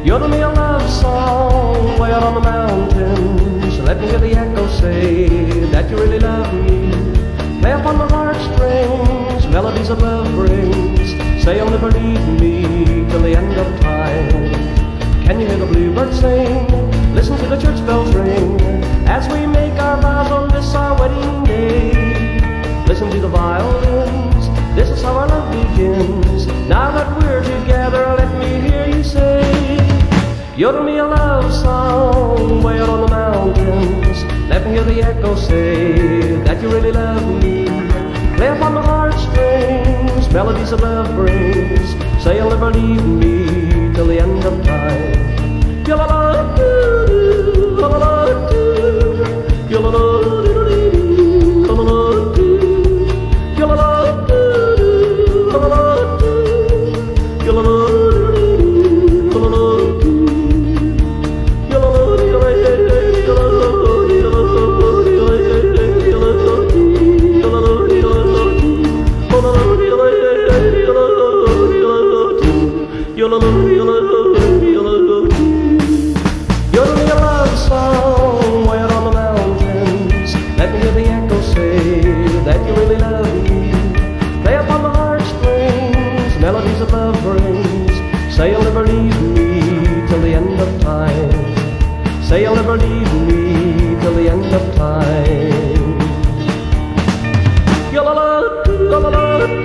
Yodel me a love song way out on the mountains. Let me hear the echo say that you really love me. Play upon my heartstrings, melodies of love brings. Say you'll never leave me till the end of time. Can you hear the bluebird sing? Listen to the church bells ring as we make our vows on this our wedding day. Listen to the violins, this is how our love begins. Now that we're together, let me hear you say, yodel me a love song way out on the mountains. Let me hear the echo say that you really love me. Play upon the heartstrings, melodies of love brings. Say you'll never leave me till the end of time. Yodel me a love song way out on the mountains. Let me hear the echo say that you really love me. Play upon the heartstrings, melodies of love brings. Say you'll never leave me till the end of time. Say you'll never leave me till the end of time.